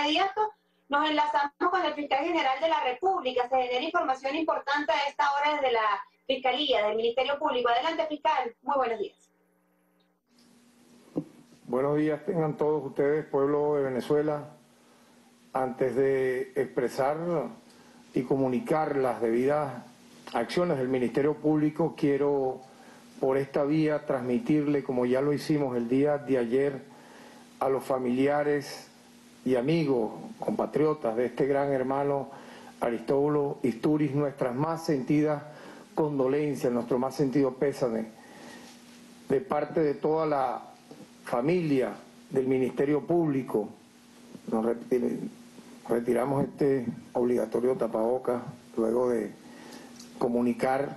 inmediato nos enlazamos con el fiscal general de la República. Se genera información importante a esta hora desde la Fiscalía, del Ministerio Público. Adelante, fiscal. Muy buenos días. Buenos días tengan todos ustedes, pueblo de Venezuela. Antes de expresar y comunicar las debidas acciones del Ministerio Público, quiero por esta vía transmitirle, como ya lo hicimos el día de ayer, a los familiares y amigos, compatriotas de este gran hermano Aristóbulo Istúriz, nuestras más sentidas condolencias, nuestro más sentido pésame, de parte de toda la familia del Ministerio Público. Nos retiramos este obligatorio tapabocas luego de comunicar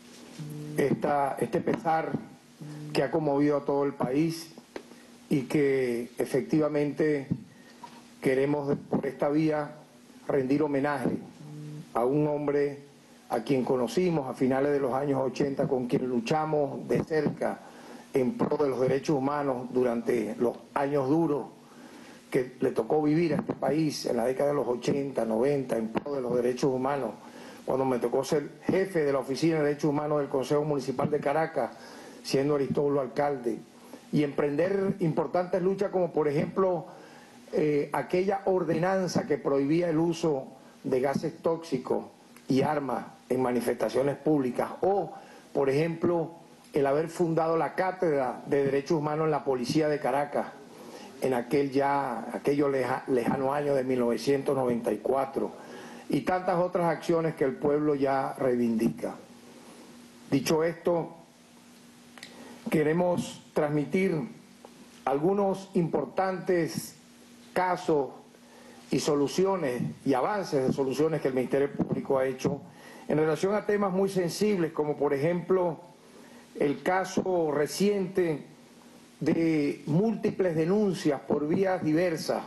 este pesar que ha conmovido a todo el país y que efectivamente queremos por esta vía rendir homenaje a un hombre a quien conocimos a finales de los años 80, con quien luchamos de cerca en pro de los derechos humanos durante los años duros que le tocó vivir a este país en la década de los 80, 90, en pro de los derechos humanos, cuando me tocó ser jefe de la Oficina de Derechos Humanos del Consejo Municipal de Caracas, siendo Aristóbulo alcalde, y emprender importantes luchas como por ejemplo aquella ordenanza que prohibía el uso de gases tóxicos y armas en manifestaciones públicas, o por ejemplo el haber fundado la Cátedra de Derechos Humanos en la Policía de Caracas en aquellos lejanos años de 1994, y tantas otras acciones que el pueblo ya reivindica. Dicho esto, queremos transmitir algunos importantes casos y soluciones y avances de soluciones que el Ministerio Público ha hecho en relación a temas muy sensibles, como por ejemplo el caso reciente de múltiples denuncias por vías diversas,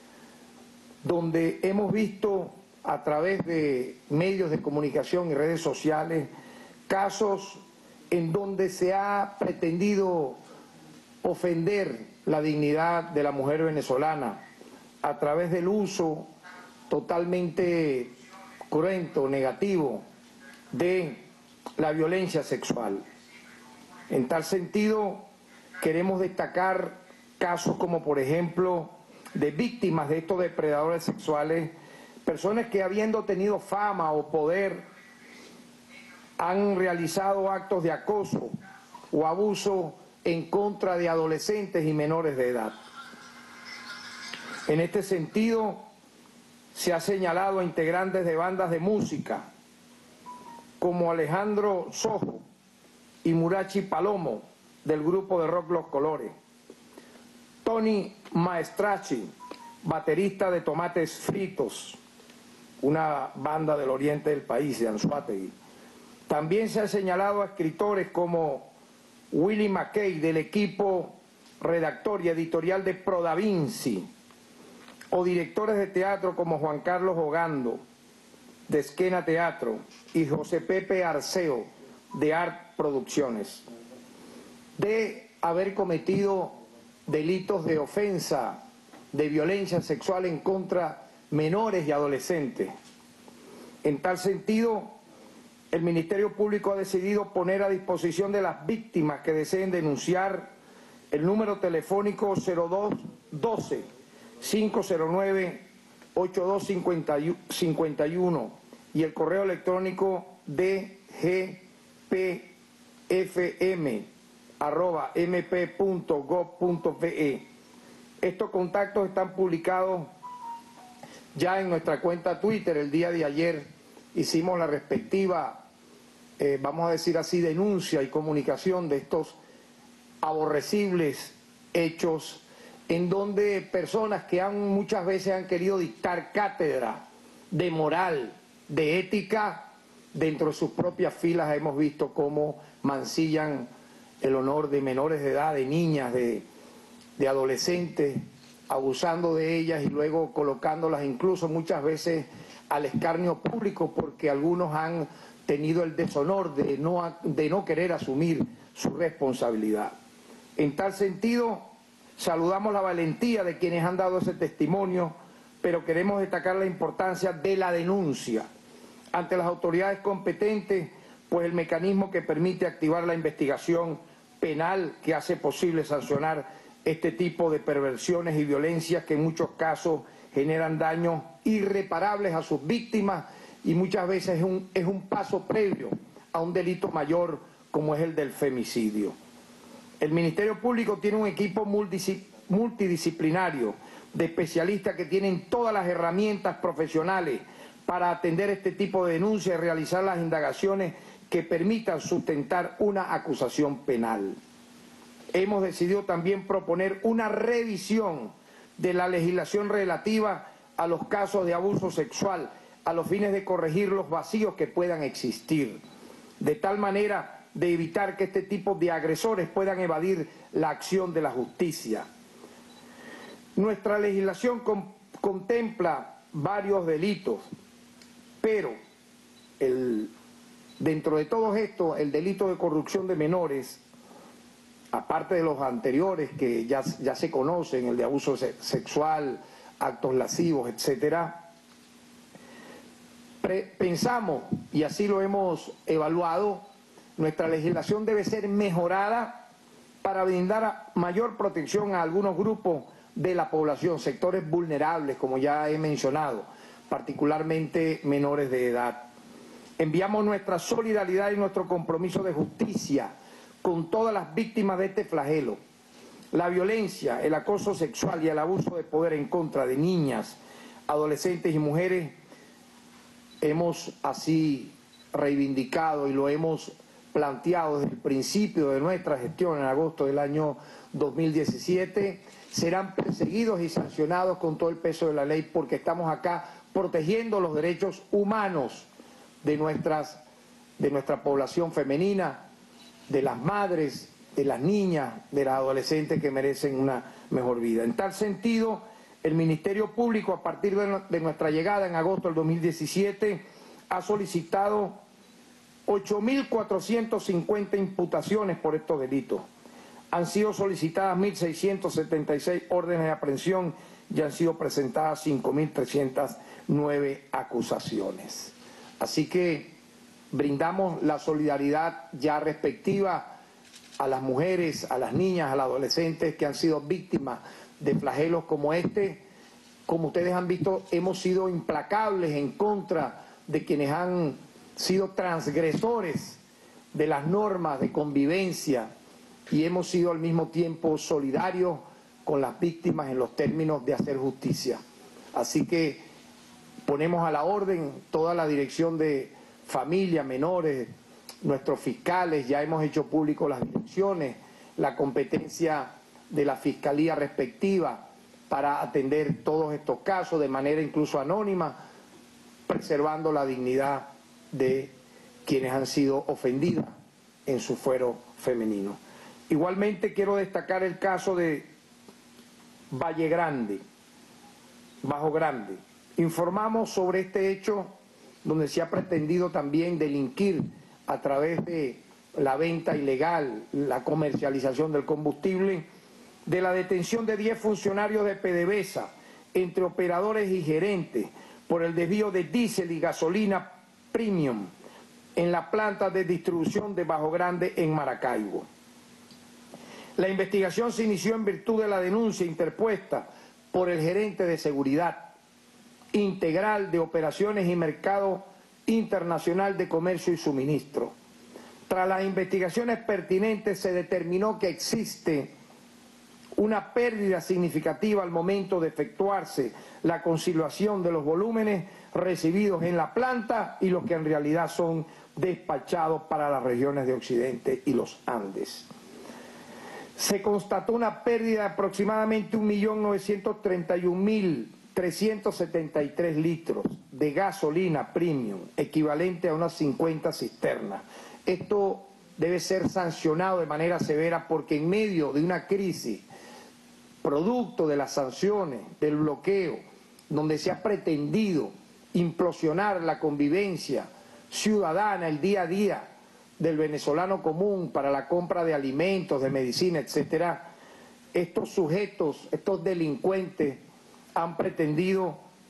donde hemos visto a través de medios de comunicación y redes sociales casos en donde se ha pretendido ofender la dignidad de la mujer venezolana a través del uso totalmente cruento, negativo de la violencia sexual. En tal sentido, queremos destacar casos como por ejemplo de víctimas de estos depredadores sexuales, personas que habiendo tenido fama o poder han realizado actos de acoso o abuso en contra de adolescentes y menores de edad. En este sentido, se ha señalado a integrantes de bandas de música como Alejandro Sojo y Murachi Palomo, del grupo de rock Los Colores, Tony Maestrachi, baterista de Tomates Fritos, una banda del oriente del país, de Anzoátegui. También se ha señalado a escritores como Willie McKay, del equipo redactor y editorial de Pro Da Vinci, o directores de teatro como Juan Carlos Ogando, de Esquena Teatro, y José Pepe Arceo, de Art Producciones, de haber cometido delitos de ofensa, de violencia sexual en contra menores y adolescentes. En tal sentido, el Ministerio Público ha decidido poner a disposición de las víctimas que deseen denunciar el número telefónico 0212-509-8251 y el correo electrónico dgpfm@mp.gov.be. Estos contactos están publicados ya en nuestra cuenta Twitter. El día de ayer hicimos la respectiva, vamos a decir así, denuncia y comunicación de estos aborrecibles hechos en donde personas que muchas veces han querido dictar cátedra de moral, de ética, dentro de sus propias filas hemos visto cómo mancillan el honor de menores de edad, de niñas, de adolescentes, abusando de ellas y luego colocándolas incluso muchas veces al escarnio público, porque algunos han tenido el deshonor de no querer asumir su responsabilidad. En tal sentido, saludamos la valentía de quienes han dado ese testimonio pero queremos destacar la importancia de la denuncia ante las autoridades competentes, pues el mecanismo que permite activar la investigación penal que hace posible sancionar este tipo de perversiones y violencias que en muchos casos generan daños irreparables a sus víctimas y muchas veces es un paso previo a un delito mayor como es el del femicidio. El Ministerio Público tiene un equipo multidisciplinario de especialistas que tienen todas las herramientas profesionales para atender este tipo de denuncias y realizar las indagaciones que permitan sustentar una acusación penal. Hemos decidido también proponer una revisión de la legislación relativa a los casos de abuso sexual a los fines de corregir los vacíos que puedan existir, de tal manera de evitar que este tipo de agresores puedan evadir la acción de la justicia. Nuestra legislación contempla varios delitos, pero dentro de todos estos, el delito de corrupción de menores, aparte de los anteriores que ya se conocen, el de abuso sexual, actos lascivos, etcétera, pensamos, y así lo hemos evaluado, nuestra legislación debe ser mejorada para brindar mayor protección a algunos grupos de la población, sectores vulnerables, como ya he mencionado, particularmente menores de edad. Enviamos nuestra solidaridad y nuestro compromiso de justicia con todas las víctimas de este flagelo. La violencia, el acoso sexual y el abuso de poder en contra de niñas, adolescentes y mujeres, hemos así reivindicado y lo hemos planteado desde el principio de nuestra gestión en agosto del año 2017, serán perseguidos y sancionados con todo el peso de la ley porque estamos acá protegiendo los derechos humanos de nuestra población femenina, de las madres, de las niñas, de las adolescentes que merecen una mejor vida. En tal sentido, el Ministerio Público, a partir de nuestra llegada en agosto del 2017, ha solicitado 8.450 imputaciones por estos delitos. Han sido solicitadas 1.676 órdenes de aprehensión y han sido presentadas 5.309 acusaciones. Así que brindamos la solidaridad ya respectiva a las mujeres, a las niñas, a los adolescentes que han sido víctimas de flagelos como este. Como ustedes han visto, hemos sido implacables en contra de quienes han sido transgresores de las normas de convivencia y hemos sido al mismo tiempo solidarios con las víctimas en los términos de hacer justicia. Así que ponemos a la orden toda la dirección de familia, menores, nuestros fiscales, ya hemos hecho público las direcciones, la competencia de la fiscalía respectiva para atender todos estos casos de manera incluso anónima, preservando la dignidad de quienes han sido ofendidas en su fuero femenino. Igualmente quiero destacar el caso de Valle Grande, Bajo Grande. Informamos sobre este hecho donde se ha pretendido también delinquir a través de la venta ilegal, la comercialización del combustible, de la detención de 10 funcionarios de PDVSA, entre operadores y gerentes, por el desvío de diésel y gasolina premium en la planta de distribución de Bajo Grande en Maracaibo. La investigación se inició en virtud de la denuncia interpuesta por el gerente de seguridad integral de operaciones y mercado internacional de comercio y suministro. Tras las investigaciones pertinentes se determinó que existe una pérdida significativa al momento de efectuarse la conciliación de los volúmenes recibidos en la planta y los que en realidad son despachados para las regiones de Occidente y los Andes. Se constató una pérdida de aproximadamente 1.931.373 litros de gasolina premium, equivalente a unas 50 cisternas. Esto debe ser sancionado de manera severa porque en medio de una crisis, producto de las sanciones, del bloqueo, donde se ha pretendido implosionar la convivencia ciudadana, el día a día del venezolano común para la compra de alimentos, de medicina, etcétera, estos sujetos, estos delincuentes han pretendido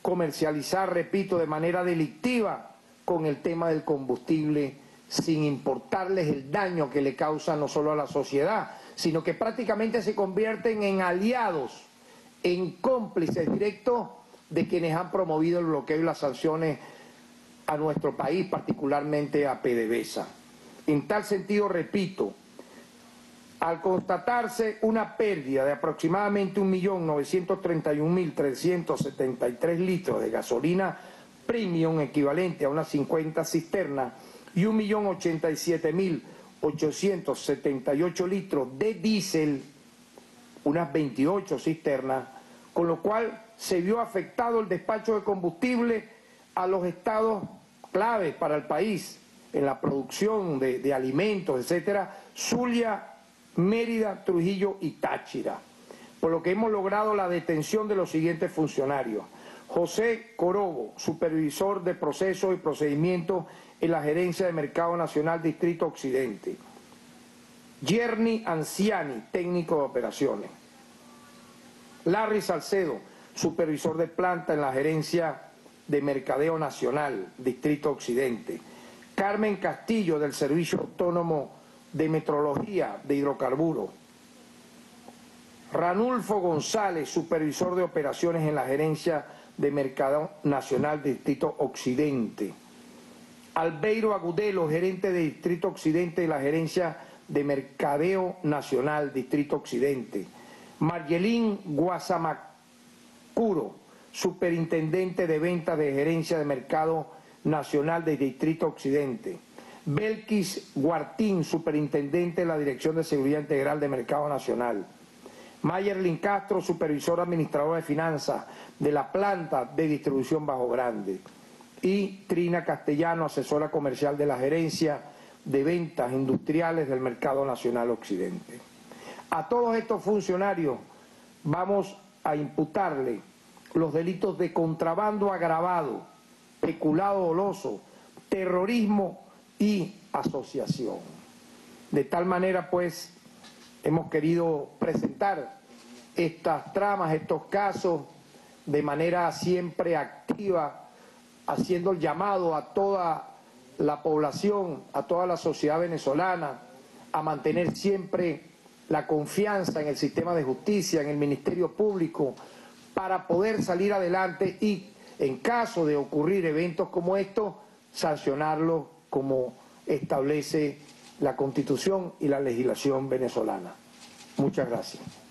comercializar, repito, de manera delictiva con el tema del combustible, sin importarles el daño que le causa no solo a la sociedad, sino que prácticamente se convierten en aliados, en cómplices directos de quienes han promovido el bloqueo y las sanciones a nuestro país, particularmente a PDVSA. En tal sentido, repito, al constatarse una pérdida de aproximadamente 1.931.373 litros de gasolina premium equivalente a unas 50 cisternas y 1.087.878 litros de diésel, unas 28 cisternas, con lo cual se vio afectado el despacho de combustible a los estados claves para el país en la producción de alimentos, etcétera, Zulia, Mérida, Trujillo y Táchira, por lo que hemos logrado la detención de los siguientes funcionarios: José Corobo, supervisor de procesos y procedimientos en la Gerencia de Mercado Nacional Distrito Occidente; Yerny Anciani, técnico de operaciones; Larry Salcedo, supervisor de planta en la Gerencia de Mercadeo Nacional Distrito Occidente; Carmen Castillo, del Servicio Autónomo de Metrología de Hidrocarburos; Ranulfo González, supervisor de operaciones en la Gerencia de Mercado Nacional Distrito Occidente; Albeiro Agudelo, gerente de Distrito Occidente de la Gerencia de Mercadeo Nacional Distrito Occidente; Margelín Guasamacuro, superintendente de ventas de Gerencia de Mercado Nacional de Distrito Occidente; Belkis Guartín, superintendente de la Dirección de Seguridad Integral de Mercado Nacional; Mayerlin Castro, supervisor administrador de finanzas de la planta de distribución Bajo Grande; y Trina Castellano, asesora comercial de la Gerencia de Ventas Industriales del Mercado Nacional Occidente. A todos estos funcionarios vamos a imputarle los delitos de contrabando agravado, peculado doloso, terrorismo y asociación. De tal manera, pues, hemos querido presentar estas tramas, estos casos, de manera siempre activa, haciendo el llamado a toda la población, a toda la sociedad venezolana, a mantener siempre la confianza en el sistema de justicia, en el Ministerio Público, para poder salir adelante y, en caso de ocurrir eventos como estos, sancionarlos como establece la Constitución y la legislación venezolana. Muchas gracias.